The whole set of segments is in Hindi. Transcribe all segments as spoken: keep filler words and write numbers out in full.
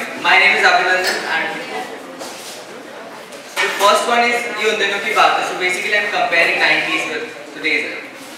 My name is Abhinandan and the first one is ये उन दिनों की बात है. So basically I'm comparing nineties with today's.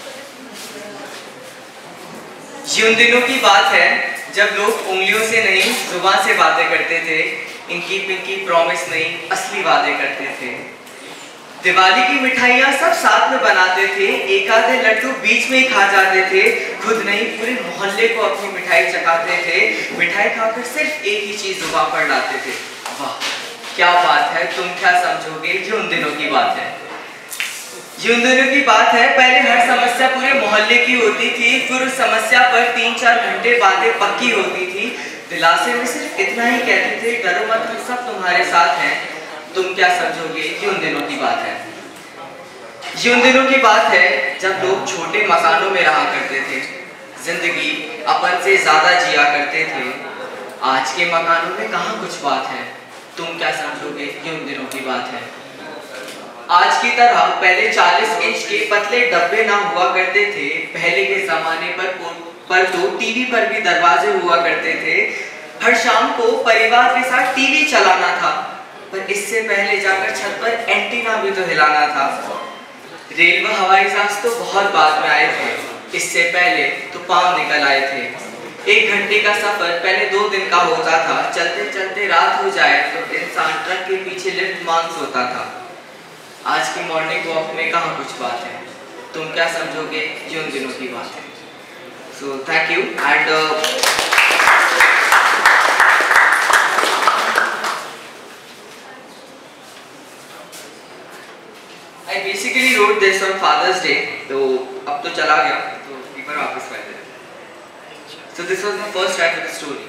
ये उन दिनों की बात है जब लोग उंगलियों से नहीं जुबान से बातें करते थे. इनकी पिंकी प्रॉमिस नहीं असली वादे करते थे. दिवाली की मिठाइयाँ सब साथ में बनाते थे. एक आधे लड्डू बीच में ही खा जाते थे. खुद नहीं पूरे मोहल्ले को अपनी मिठाई चखाते थे. मिठाई खाकर सिर्फ एक ही चीज जुबान पर लाते थे. वाह क्या बात है, तुम क्या समझोगे. ये उन दिनों की बात है. ये उन दिनों की बात है. पहले हर समस्या पूरे मोहल्ले की होती थी. फिर उस समस्या पर तीन चार घंटे बातें पक्की होती थी. दिलासे में सिर्फ इतना ही कहते थे, डरो मत हम सब तुम्हारे साथ हैं. तुम क्या समझोगे. ये उन दिनों की बात है. ये उन दिनों की बात है जब लोग छोटे मकानों में रहा करते थे. जिंदगी अपन से ज्यादा जिया करते थे. आज के मकानों में कहाँ कुछ बात है. तुम क्या समझोगे. ये उन दिनों की बात है. आज की तरह पहले चालीस इंच के पतले डब्बे ना हुआ करते थे. पहले के जमाने पर पर तो टीवी पर भी दरवाजे हुआ करते थे. हर शाम को परिवार के साथ टीवी चलाना था. पर इससे पहले जाकर छत पर एंटीना भी तो हिलाना था. रेल व हवाई जहाज तो बहुत बाद में आए थे. इससे पहले तो पाँव निकल आए थे. एक घंटे का सफर पहले दो दिन का होता था. चलते चलते रात हो जाए तो इंसान ट्रक के पीछे लिफ्ट मांग सोता था. आज की मॉर्निंग वॉक में कहाँ कुछ बात है. तुम क्या समझोगे. ये उन दिनों की बात है. So thank you and I basically wrote this on Father's Day. तो अब तो चला गया तो एक बार वापस पढ़ते हैं. So this was my first try for the story.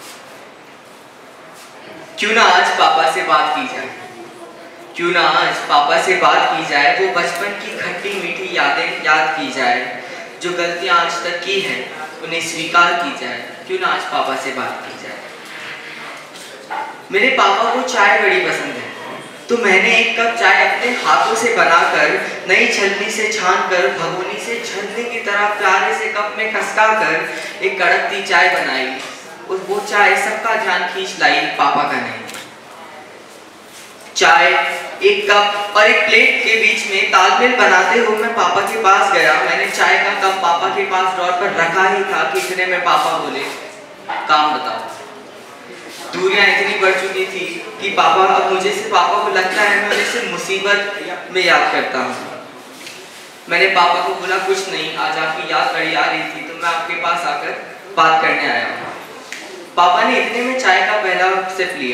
क्यों ना आज पापा से बात की जाए. क्यों ना आज पापा से बात की जाए. वो बचपन की खट्टी मीठी यादें याद की जाए. जो गलतियां आज तक की हैं उन्हें स्वीकार की जाए. क्यों ना आज पापा से बात की जाए. मेरे पापा को चाय बड़ी पसंद है. तो मैंने एक कप चाय अपने हाथों से बनाकर नई छलनी से छानकर भगोनी से झरने की तरह प्यारे से कप में खसकाकर एक कड़कती चाय बनाई. और वो चाय सबका ध्यान खींच लाई, पापा का नहीं. चाय एक कप और एक प्लेट के बीच में तालमेल बनाते हुए मैं पापा के पास गया. मैंने चाय का कप पापा के पास ड्रॉर पर रखा ही था कि इतने में पापा बोले, काम बताओ. दूरियां इतनी बढ़ चुकी थी कि पापा अब मुझे से पापा को लगता है मैं उन्हें सिर्फ मुसीबत में याद करता हूँ. मैंने पापा को बोला कुछ नहीं, आज आपकी याद बड़ी आ रही थी तो मैं आपके पास आकर बात करने आया हूँ. पापा ने इतने में चाय का पहला सिप लिया.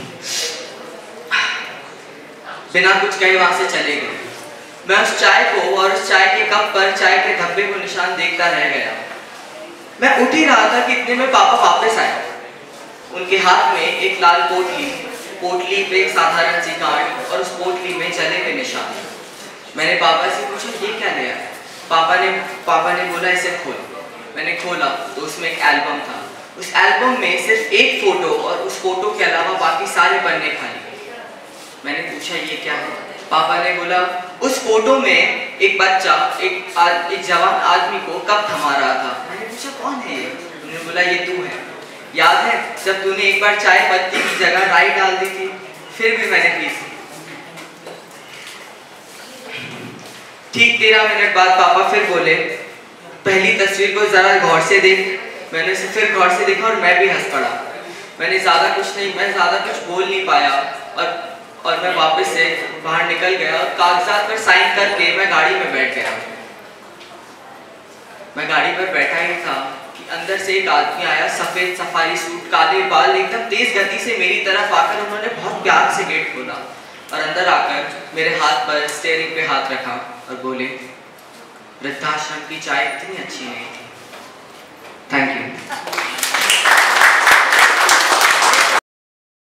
बिना कुछ कहे वहां से चले गए. मैं उस चाय को और उस चाय के कप पर चाय के धब्बे को निशान देखता रह गया. मैं उठ ही रहा था कि इतने में पापा वापस आए. उनके हाथ में एक लाल पोटली, पोटली पे एक साधारण सी गांठ और उस पोटली में जले हुए निशान. मैंने पापा से पूछा ये क्या लिया. पापा ने पापा ने बोला इसे खोल. मैंने खोला तो उसमें एक एल्बम था. उस एल्बम में सिर्फ एक फोटो और उस फोटो के अलावा बाकी सारे पन्ने खाली. मैंने पूछा ये क्या है. पापा ने बोला उस फोटो में एक बच्चा एक आद, एक जवान आदमी को कप थमा रहा था. मैंने पूछा कौन है ये. उन्होंने बोला ये तू है. याद है जब तूने एक बार चाय पत्ती की जगह राई डाल दी थी. फिर भी मैंने पी थी. ठीक तेरह मिनट बाद पापा फिर बोले पहली तस्वीर को जरा गौर से देख. मैंने उसे फिर गौर से देखा और मैं भी हंस पड़ा. मैंने ज्यादा कुछ नहीं मैं ज्यादा कुछ बोल नहीं पाया और और मैं वापस से बाहर निकल गया और कागजात पर साइन करके मैं गाड़ी में बैठ गया. मैं गाड़ी पर बैठा ही था कि अंदर से एक आदमी आया. सफेद सफारी सूट, काले बाल, एकदम तेज गति से मेरी तरफ आकर उन्होंने बहुत प्यार से गेट खोला और अंदर आकर मेरे हाथ पर स्टीयरिंग पे हाथ रखा और बोले वृद्धाश्रम की चाय इतनी अच्छी नहीं.